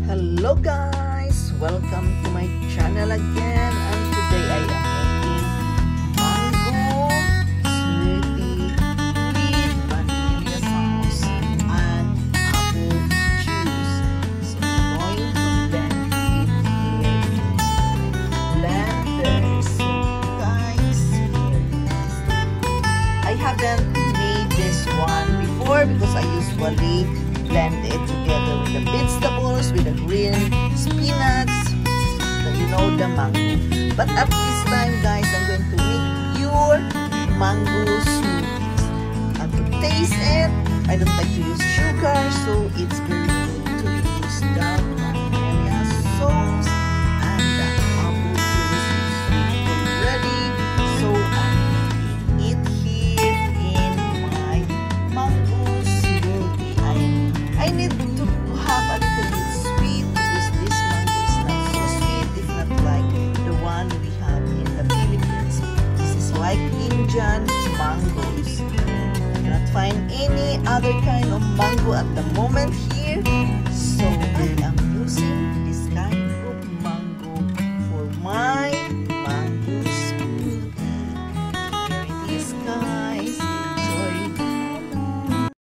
Hello guys! Welcome to my channel again, and today I am making mango smoothie with vanilla sauce and apple juice. So I'm going to blend it here in my blender. So guys, here it is. I haven't made this one before because I usually blend it together with the vegetables, with the green spinach, the mango. But at this time, guys, I'm going to make pure mango smoothies. And to taste it, I don't like to use sugar, so it's very good to use the vanilla sauce and the apple juice already. So I'm making it here in my mango smoothie. I need to have a little bit sweet because this mango is not so sweet. It's not like the one we have in the Philippines. This is like Indian mangoes. You cannot find any other kind of mango at the